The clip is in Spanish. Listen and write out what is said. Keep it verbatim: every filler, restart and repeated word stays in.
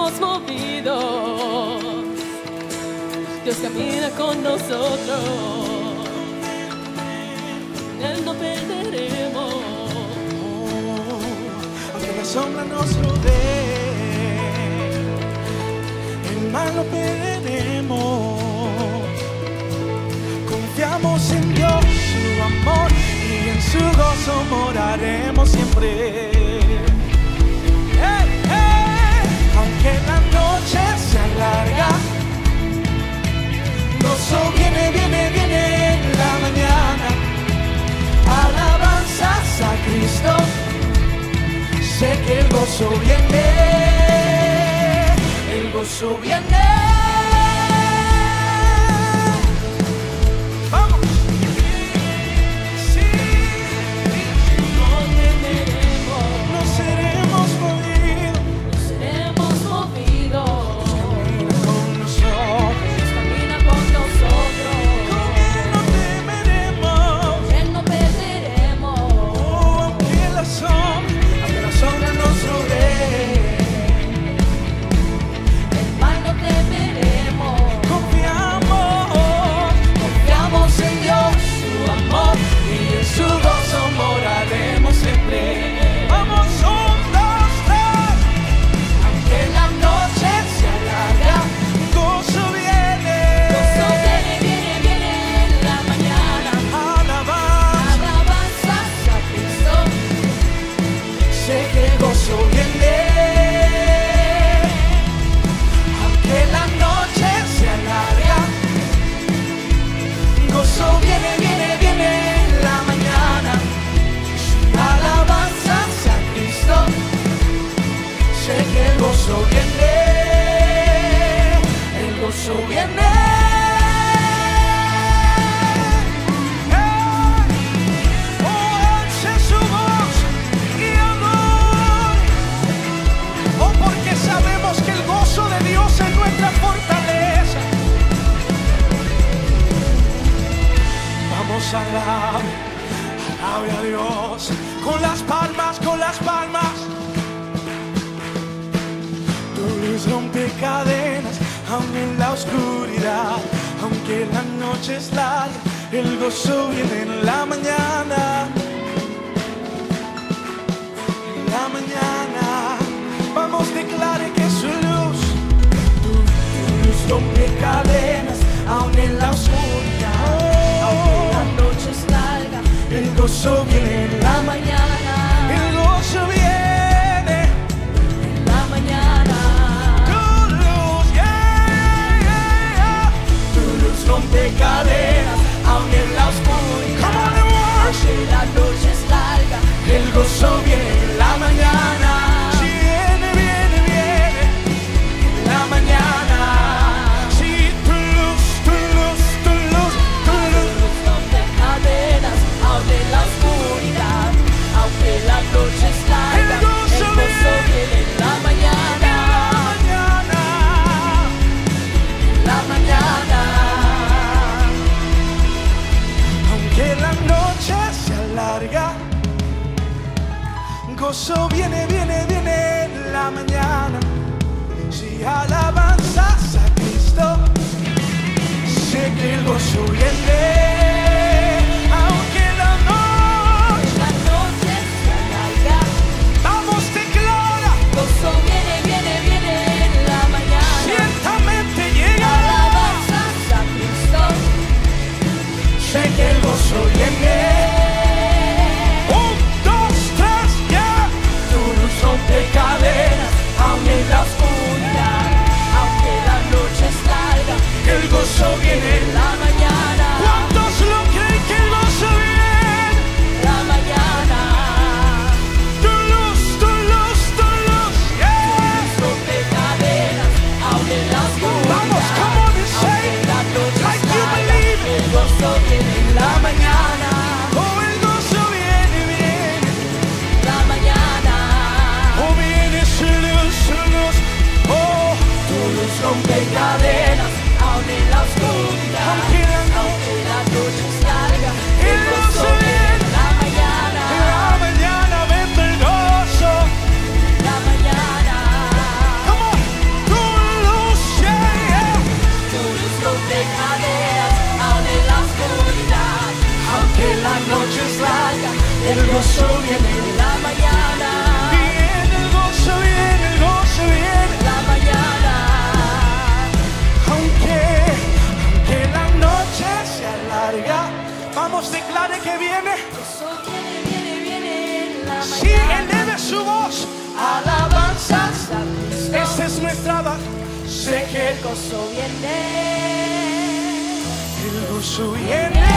seremos movidos. Dios camina con nosotros, en Él no perderemos. Oh, aunque la sombra nos rodee, el mal no perderemos. Confiamos en Dios, su amor, y en su gozo moraremos siempre. Hey, hey. Aunque la noche se alarga, gozo viene, viene, viene en la mañana. Alabanzas a Cristo, sé que el gozo viene, el gozo viene. Vamos. Sí, No temeremos, no seremos movidos, no seremos movidos. camina con nosotros. Dios camina con nosotros, Con Él no temeremos. Él no perderemos. Oh, aunque la sombra, aunque la sombra nos rodee, El mal no temeremos. confiamos, Confiamos en Dios, su amor, y en su gozo moraremos siempre. Vamos, un, dos, tres. Aunque la noche se alarga, gozo viene, gozo viene, viene, viene en la mañana. alabanza, Alabanzas a Cristo, sé que el gozo viene. Aunque la noche se alarga, gozo viene, viene, viene en la mañana. Alabanzas a Cristo, sé que el gozo viene, el gozo viene. Hey, oh, alce su voz y adore. Oh, porque sabemos que el gozo de Dios es nuestra fortaleza. Vamos a alabar, alabe a Dios con las palmas, con las palmas. Tu luz rompe cadenas, aun en la oscuridad, aunque la noche es larga, el gozo viene en la mañana. En la mañana, vamos, declare que su luz, tu, tu luz rompe cadenas, aun en la oscuridad, aunque la noche es larga, el gozo viene en la mañana. El gozo viene en la mañana. tu luz, yeah, yeah, yeah. Tu luz rompe cadenas, aun en la oscuridad. Come on and worship. Aunque la noche es larga, El gozo viene en la mañana. Si viene, viene, viene en la mañana. Si tu luz, tu luz, tu luz, tu luz. luz rompe cadenas, aun en la oscuridad. Aunque la noche es larga, El gozo viene en la mañana. Mañana, En la mañana. aunque la noche se alarga, gozo viene, viene, viene en la mañana. Si alabanzas a Cristo, sé que el gozo viene. Aunque la noche, La noche se alarga, vamos, declara, gozo viene, viene, viene en la mañana. ciertamente llega. Alabanzas a Cristo, Sé que el gozo viene. Un, dos, tres, ya. tu luz rompe cadenas, aun en la oscuridad. Aunque la noche es larga, El gozo viene. en la mañana. ¿Cuántos lo creen que el gozo viene? La mañana. Tu luz, tu luz, tu luz, yeah. Rompe cadenas, aun en la oscuridad. Vamos, come on and say Aunque la noche like es you larga, believe it. el gozo viene en la mañana. Oh, el gozo viene, viene. La mañana. Oh, viene su luz, su luz. Oh, Tu luz rompe cadenas, aun en la oscuridad. aunque la noche, Aunque la noche es larga, El el gozo gozo viene viene. en la mañana. en la mañana vende el gozo. La mañana. Come on. gozo viene en la mañana. Viene el gozo, viene el gozo, viene En la mañana. Aunque, aunque la noche se alarga, vamos, declare que viene. Gozo viene, viene, viene en la Sí, mañana. eleve su voz. Alabanzas a Cristo. Esa es nuestra voz. Sé que El gozo viene. el gozo viene.